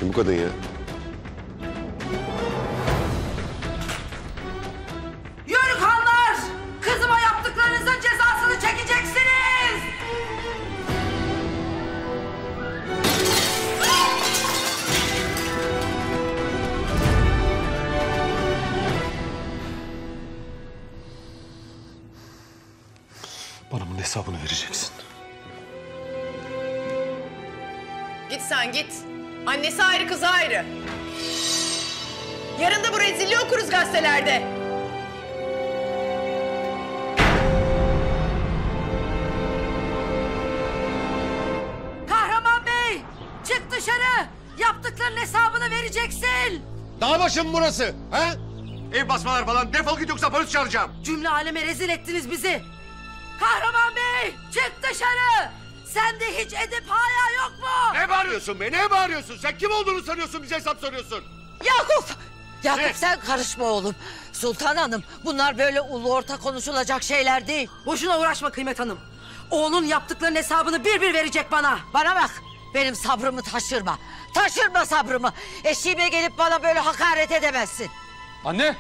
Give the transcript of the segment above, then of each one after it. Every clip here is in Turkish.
Kim bu kadın ya? Yürü kanlar! Kızıma yaptıklarınızın cezasını çekeceksiniz! Bana bunun hesabını vereceksin. Git sen git. Annesi ayrı, kızı ayrı. Yarın da bu rezilliği okuruz gazetelerde. Kahraman Bey! Çık dışarı! Yaptıklarının hesabını vereceksin! Dağ başı mı burası? Ha? Ev basmalar falan. Defol git yoksa polis çağıracağım. Cümle aleme rezil ettiniz bizi! Kahraman Bey! Çık dışarı! Sende hiç edip haya yok mu? Ne bağırıyorsun be? Ne bağırıyorsun? Sen kim olduğunu sanıyorsun? Bize hesap soruyorsun. Yakup! Yakup Ne? sen karışma oğlum. Sultan Hanım bunlar böyle ulu orta konuşulacak şeyler değil. Boşuna uğraşma Kıymet Hanım. Oğlun yaptıklarının hesabını bir bir verecek bana. Bana bak benim sabrımı taşırma. Taşırma sabrımı. Eşiğime gelip bana böyle hakaret edemezsin. Anne!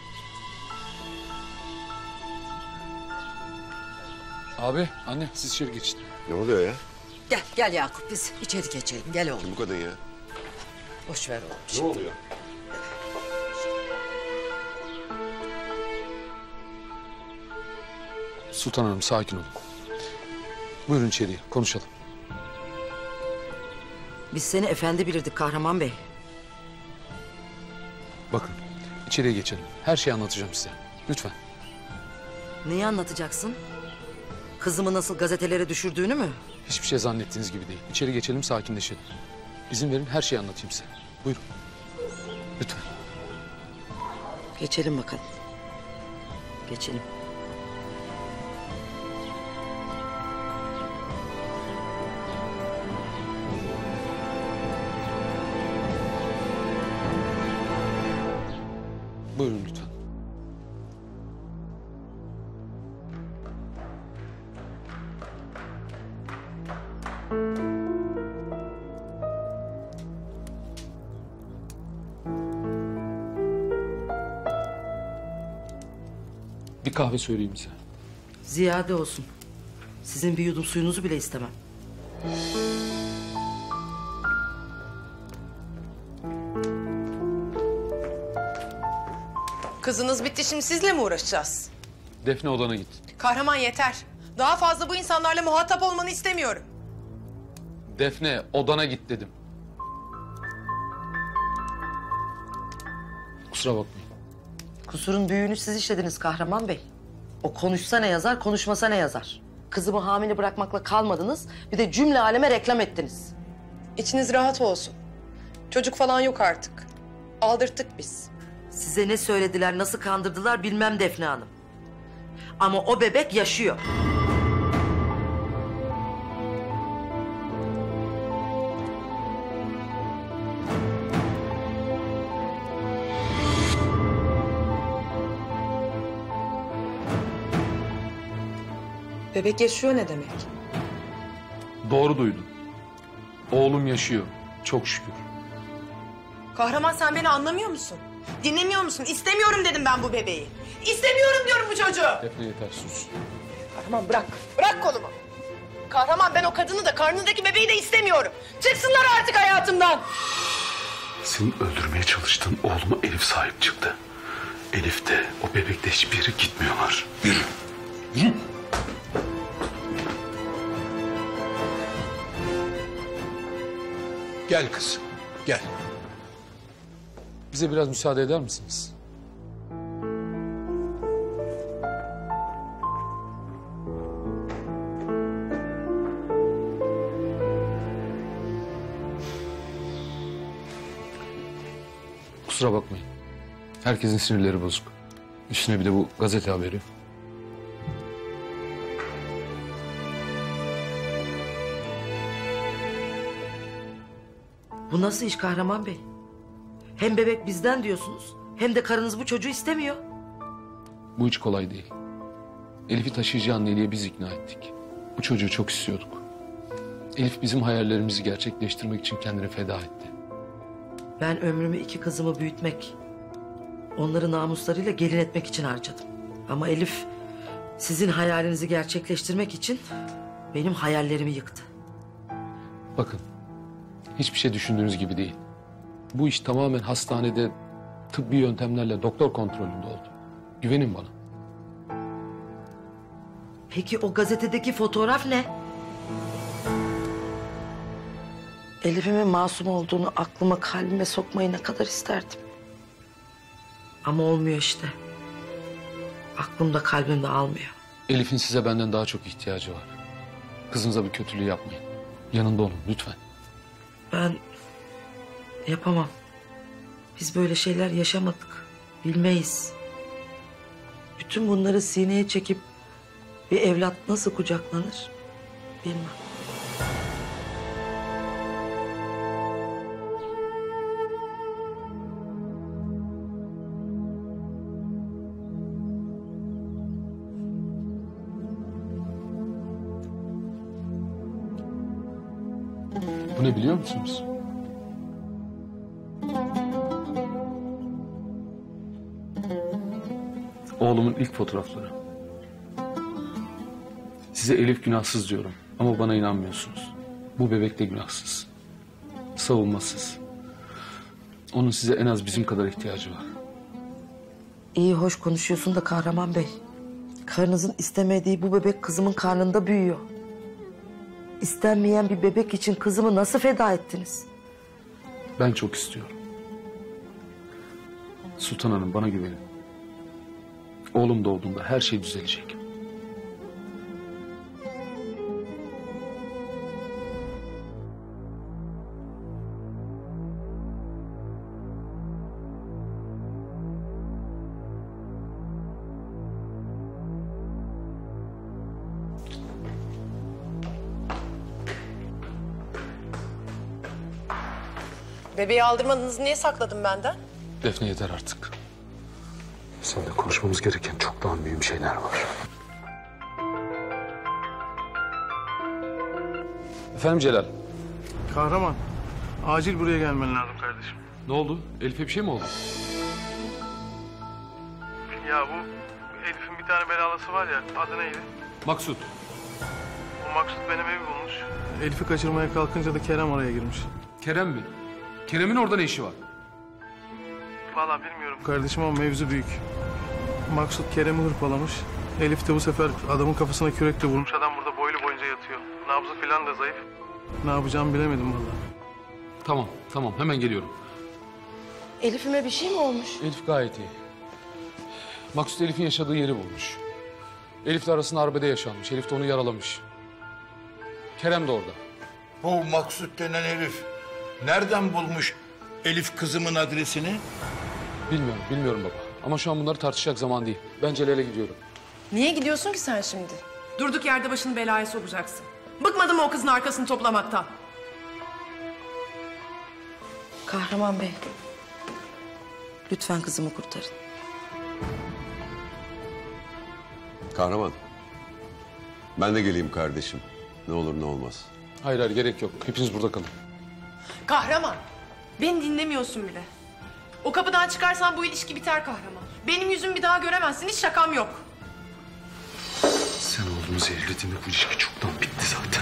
Abi, anne siz içeri geçin. Ne oluyor ya? Gel Yakup biz içeri geçelim. Gel oğlum. Kim bu kadın ya? Boş ver oğlum. Ne oluyor? Sultan Hanım sakin olun. Buyurun içeriye konuşalım. Biz seni efendi bilirdik Kahraman Bey. Bakın içeriye geçelim. Her şeyi anlatacağım size. Lütfen. Neyi anlatacaksın? Kızımı nasıl gazetelere düşürdüğünü mü? Hiçbir şey zannettiğiniz gibi değil. İçeri geçelim sakinleşelim. İzin verin her şeyi anlatayım size. Buyurun. Lütfen. Geçelim bakalım. Geçelim. Buyurun lütfen. Bir kahve söyleyeyim size. Ziyade olsun. Sizin bir yudum suyunuzu bile istemem. Kızınız bitti, şimdi sizle mi uğraşacağız? Defne odana git. Kahraman yeter. Daha fazla bu insanlarla muhatap olmanı istemiyorum. Defne odana git dedim. Kusura bakmayın. Kusurun büyüğünü siz işlediniz Kahraman Bey. O konuşsa ne yazar, konuşmasa ne yazar? Kızımı hamile bırakmakla kalmadınız, bir de cümle aleme reklam ettiniz. İçiniz rahat olsun. Çocuk falan yok artık. Aldırttık biz. Size ne söylediler, nasıl kandırdılar bilmem Defne Hanım. Ama o bebek yaşıyor. Bebek yaşıyor ne demek? Doğru duydun. Oğlum yaşıyor. Çok şükür. Kahraman sen beni anlamıyor musun? Dinlemiyor musun? İstemiyorum dedim ben bu bebeği. İstemiyorum diyorum bu çocuğu. Defne yeter sus. Kahraman bırak. Bırak kolumu. Kahraman ben o kadını da karnındaki bebeği de istemiyorum. Çıksınlar artık hayatımdan. Senin öldürmeye çalıştığın oğluma Elif sahip çıktı. Elif de o bebekle hiçbir yere gitmiyorlar. Yürü. Yürü. Gel kız. Gel. Bize biraz müsaade eder misiniz? Kusura bakmayın. Herkesin sinirleri bozuk. Üstüne bir de bu gazete haberi. Bu nasıl iş Kahraman Bey? Hem bebek bizden diyorsunuz, hem de karınız bu çocuğu istemiyor. Bu hiç kolay değil. Elif'i taşıyıcı anneliğe biz ikna ettik. Bu çocuğu çok istiyorduk. Elif bizim hayallerimizi gerçekleştirmek için kendini feda etti. Ben ömrümü 2 kızımı büyütmek, onları namuslarıyla gelin etmek için harcadım. Ama Elif sizin hayalinizi gerçekleştirmek için benim hayallerimi yıktı. Bakın, hiçbir şey düşündüğünüz gibi değil. Bu iş tamamen hastanede tıbbi yöntemlerle doktor kontrolünde oldu. Güvenin bana. Peki o gazetedeki fotoğraf ne? Elif'imin masum olduğunu aklıma kalbime sokmayı ne kadar isterdim. Ama olmuyor işte. Aklımda kalbimde almıyor. Elif'in size benden daha çok ihtiyacı var. Kızınıza bir kötülüğü yapmayın. Yanında olun lütfen. Ben yapamam. Biz böyle şeyler yaşamadık. Bilmeyiz. Bütün bunları sineye çekip bir evlat nasıl kucaklanır bilmem. Bu ne biliyor musunuz? Oğlumun ilk fotoğrafları. Size Elif günahsız diyorum ama bana inanmıyorsunuz. Bu bebek de günahsız. Savunmasız. Onun size en az bizim kadar ihtiyacı var. İyi hoş konuşuyorsun da Kahraman Bey. Karınızın istemediği bu bebek kızımın karnında büyüyor. İstenmeyen bir bebek için kızımı nasıl feda ettiniz? Ben çok istiyorum. Sultan Hanım bana güvenin. Oğlum doğduğunda her şey düzelecek. Bebeği aldırmadınız, niye sakladın benden? Defne yeter artık. Seninle konuşmamız gereken çok daha mühim şeyler var. Efendim Celal. Kahraman, acil buraya gelmen lazım kardeşim. Ne oldu? Elif'e bir şey mi oldu? Ya bu Elif'in bir tane belalısı var ya, adı neydi? Maksut. Bu Maksut benim evi bulmuş. Elif'i kaçırmaya kalkınca da Kerem oraya girmiş. Kerem mi? Kerem'in orada ne işi var? Vallahi bilmiyorum kardeşim ama mevzu büyük. Maksut Kerem'i hırpalamış. Elif de bu sefer adamın kafasına kürekle vurmuş. Adam burada boylu boyunca yatıyor. Nabzı falan da zayıf. Ne yapacağımı bilemedim vallahi. Tamam hemen geliyorum. Elif'ime bir şey mi olmuş? Elif gayet iyi. Maksut Elif'in yaşadığı yeri bulmuş. Elif'le arasında arbede yaşanmış. Elif de onu yaralamış. Kerem de orada. Bu Maksut denen herif nereden bulmuş Elif kızımın adresini? Bilmiyorum baba. Ama şu an bunları tartışacak zaman değil. Ben Celal'e gidiyorum. Niye gidiyorsun ki sen şimdi? Durduk yerde başını belaya sokacaksın. Bıkmadın mı o kızın arkasını toplamaktan? Kahraman Bey, lütfen kızımı kurtarın. Kahraman. Ben de geleyim kardeşim. Ne olur ne olmaz. Hayır gerek yok. Hepiniz burada kalın. Kahraman, beni dinlemiyorsun bile. O kapıdan çıkarsan bu ilişki biter Kahraman. Benim yüzümü bir daha göremezsin, hiç şakam yok. Sen oğlumu zehirlediğinde bu ilişki çoktan bitti zaten.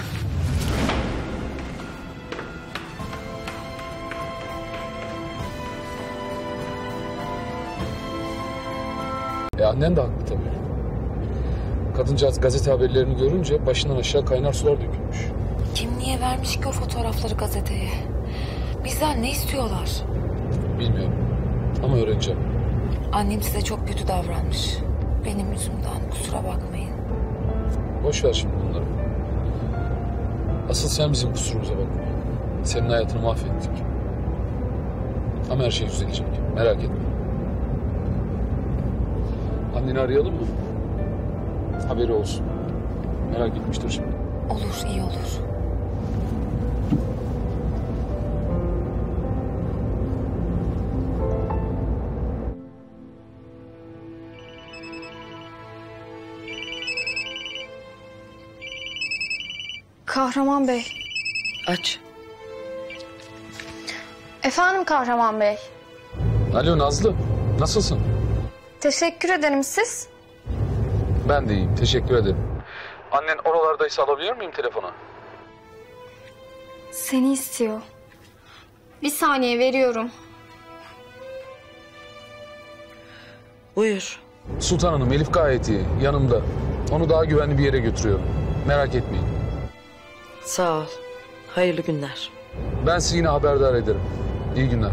Annen de haklı tabii. Kadıncağız gazete haberlerini görünce başından aşağı kaynar sular dökülmüş. Kim niye vermiş ki o fotoğrafları gazeteye? Bizden ne istiyorlar? Bilmiyorum ama öğreneceğim. Annem size çok kötü davranmış. Benim yüzümden, kusura bakmayın. Boş ver şimdi bunları. Asıl sen bizim kusurumuza bakma. Senin hayatını mahvettik. Ama her şey düzelecek. Merak etme. Anneni arayalım mı? Haberi olsun. Merak etmiştir şimdi. Olur, iyi olur. Kahraman Bey. Aç. Efendim Kahraman Bey. Alo Nazlı, nasılsın? Teşekkür ederim, siz? Ben de iyiyim, teşekkür ederim. Annen oralardaysa alabilir miyim telefona? Seni istiyor. Bir saniye veriyorum. Buyur. Sultan Hanım, Elif gayet iyi, yanımda. Onu daha güvenli bir yere götürüyorum. Merak etmeyin. Sağ ol. Hayırlı günler. Ben sizi yine haberdar ederim. İyi günler.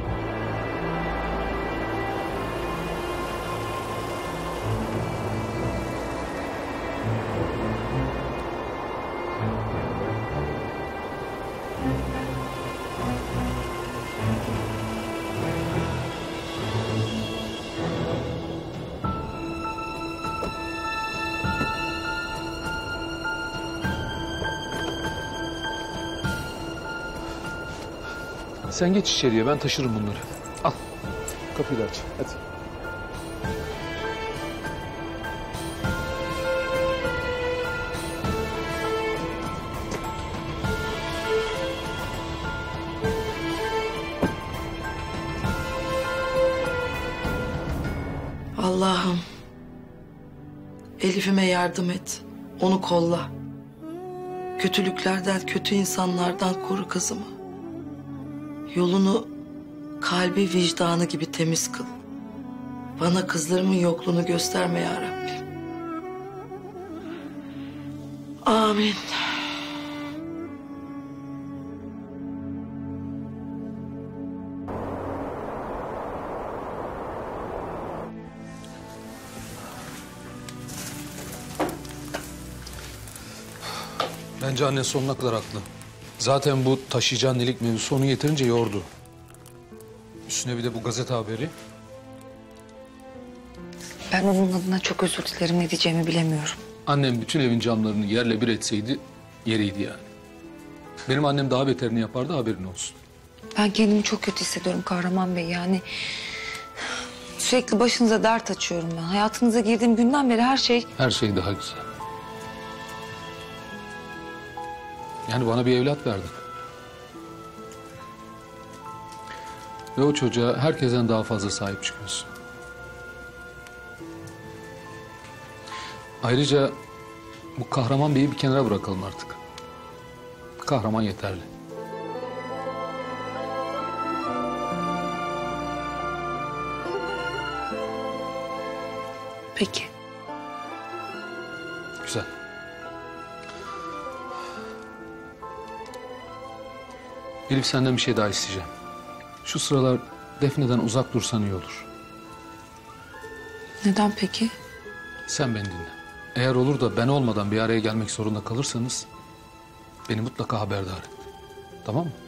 Sen geç içeriye, ben taşırım bunları. Al, kapıyı da aç, hadi. Allah'ım, Elif'ime yardım et. Onu kolla. Kötülüklerden, kötü insanlardan koru kızımı. Yolunu kalbi, vicdanı gibi temiz kıl. Bana kızlarımın yokluğunu gösterme ya Rabbim. Amin. Bence annen sonuna kadar haklı. Zaten bu taşıyıcı annelik mevzusu onu yeterince yordu. Üstüne bir de bu gazete haberi. Ben onun adına çok özür dilerim, ne diyeceğimi bilemiyorum. Annem bütün evin camlarını yerle bir etseydi yeriydi yani. Benim annem daha beterini yapardı, haberin olsun. Ben kendimi çok kötü hissediyorum Kahraman Bey, yani... Sürekli başınıza dert açıyorum ben. Hayatınıza girdiğim günden beri her şey... Her şey daha güzel. Yani bana bir evlat verdin. Ve o çocuğa herkesten daha fazla sahip çıkıyorsun. Ayrıca bu Kahraman Bey'i bir kenara bırakalım artık. Kahraman yeterli. Peki. Güzel. Elif, senden bir şey daha isteyeceğim. Şu sıralar Defne'den uzak dursan iyi olur. Neden peki? Sen beni dinle. Eğer olur da ben olmadan bir araya gelmek zorunda kalırsanız... beni mutlaka haberdar et. Tamam mı?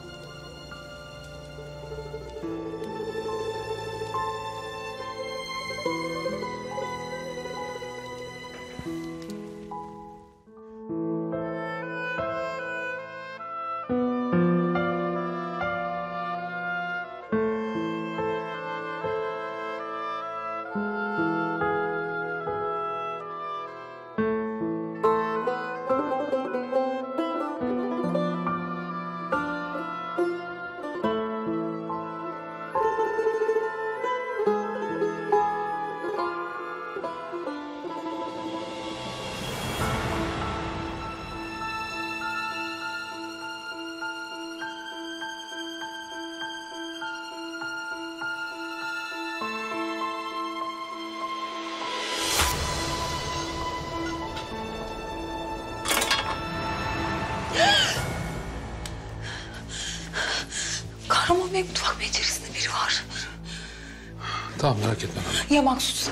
Kahraman Bey, mutfak penceresinde biri var. Tamam, merak etme. Ya Maksut'sa?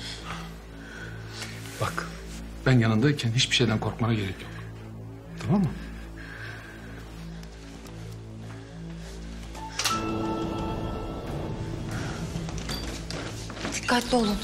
Bak, ben yanındayken hiçbir şeyden korkmana gerek yok. Tamam mı? Dikkatli olun.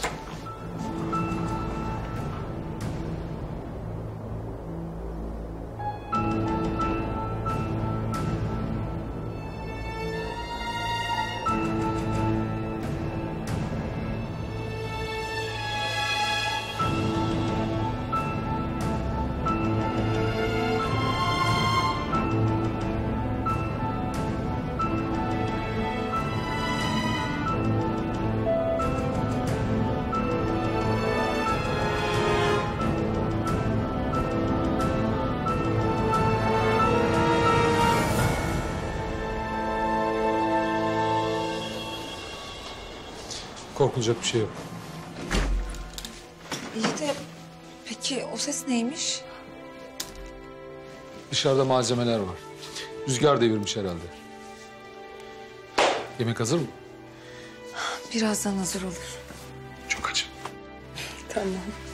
Korkulacak bir şey yok. İyi de peki o ses neymiş? Dışarıda malzemeler var. Rüzgar devirmiş herhalde. Yemek hazır mı? Birazdan hazır olur. Çok acı. Tamam.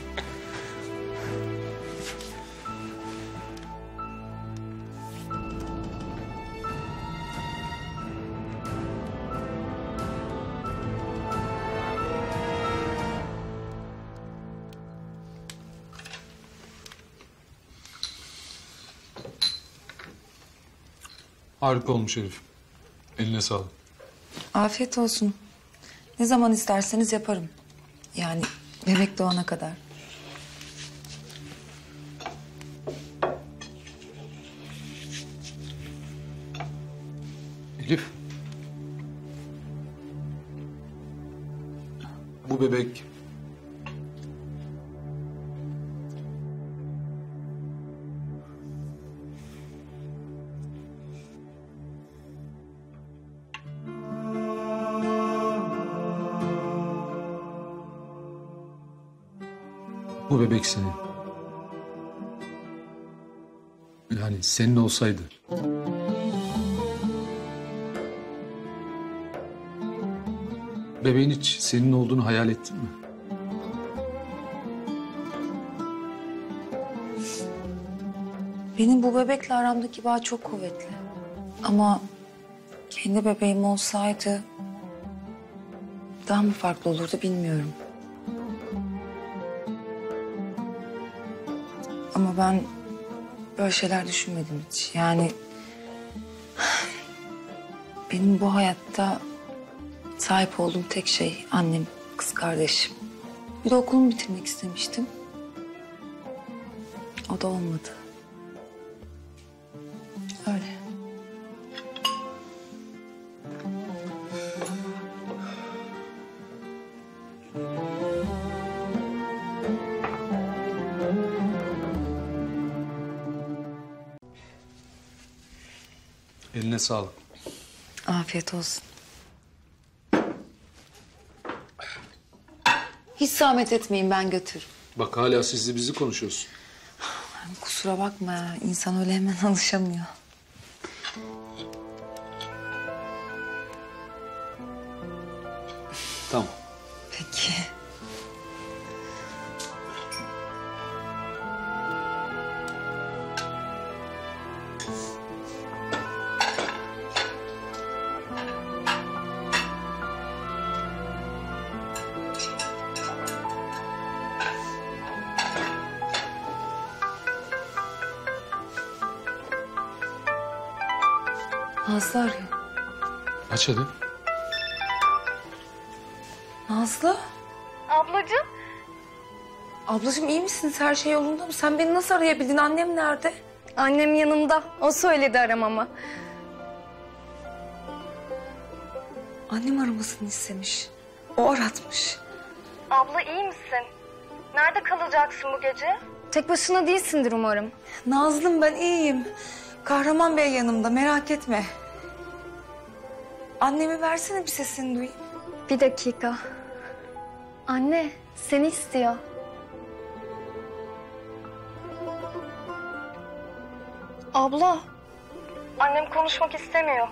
Harika olmuş Elif. Eline sağlık. Afiyet olsun. Ne zaman isterseniz yaparım. Yani bebek doğana kadar. Elif. Bu bebek... Bu bebek senin. Yani senin olsaydı. Bebeğin hiç senin olduğunu hayal ettin mi? Benim bu bebekle aramdaki bağ çok kuvvetli. Ama kendi bebeğim olsaydı daha mı farklı olurdu bilmiyorum. Ama ben böyle şeyler düşünmedim hiç. Yani benim bu hayatta sahip olduğum tek şey annem, kız kardeşim. Bir de okulumu bitirmek istemiştim. O da olmadı. Öyle. Eline sağlık. Afiyet olsun. Hiç zahmet etmeyin, ben götürürüm. Bak hala sizli bizi konuşuyorsun. Kusura bakma ya, insan öyle hemen alışamıyor. Tamam. Peki. Nazlı arıyor. Aç hadi. Nazlı? Ablacığım. Ablacığım iyi misiniz? Her şey yolunda mı? Sen beni nasıl arayabildin? Annem nerede? Annem yanımda. O söyledi aramamı. Annem aramasını istemiş. O aratmış. Abla iyi misin? Nerede kalacaksın bu gece? Tek başına değilsindir umarım. Nazlım ben iyiyim. Kahraman Bey yanımda, merak etme. Annemi versene, bir sesini duyayım. Bir dakika. Anne seni istiyor. Abla. Annem konuşmak istemiyor.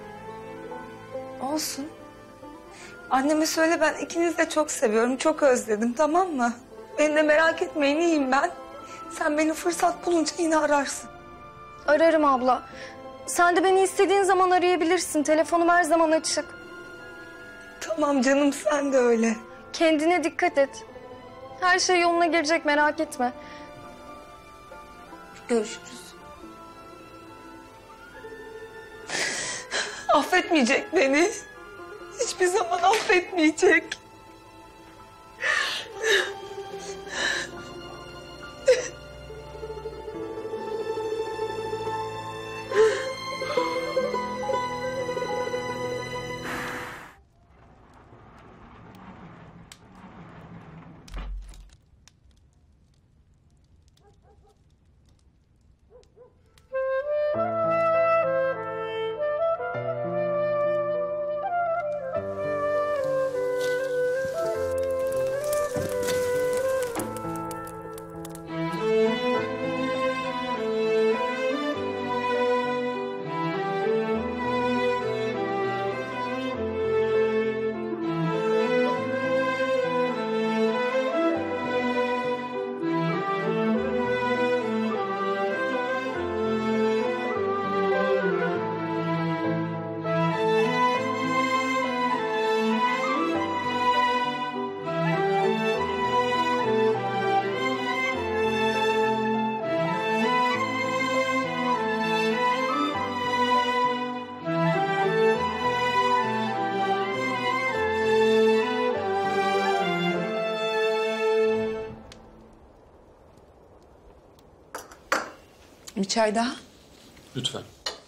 Olsun. Anneme söyle, ben ikinizi de çok seviyorum, çok özledim, tamam mı? Beni de merak etmeyin, iyiyim ben. Sen beni fırsat bulunca yine ararsın. Ararım abla. Sen de beni istediğin zaman arayabilirsin. Telefonum her zaman açık. Tamam canım, sen de öyle. Kendine dikkat et. Her şey yoluna girecek, merak etme. Görüşürüz. Affetmeyecek beni. Hiçbir zaman affetmeyecek. Bir çay daha. Lütfen.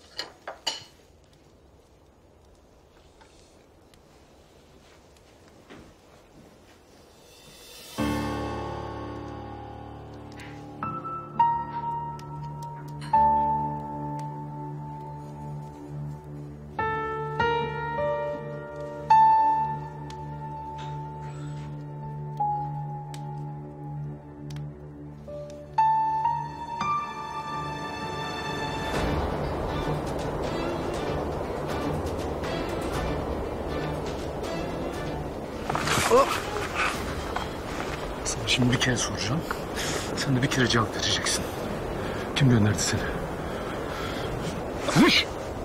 Sana şimdi bir kere soracağım. Sen de bir kere cevap vereceksin. Kim gönderdi seni? Konuş!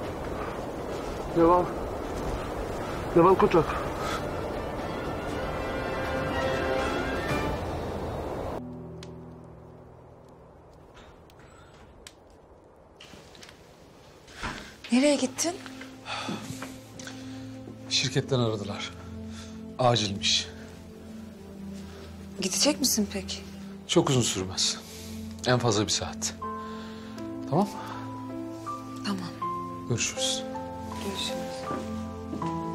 Devam Kutak. Nereye gittin? Şirketten aradılar. Acilmiş. Gidecek misin peki? Çok uzun sürmez. En fazla 1 saat. Tamam. Tamam. Görüşürüz. Görüşürüz.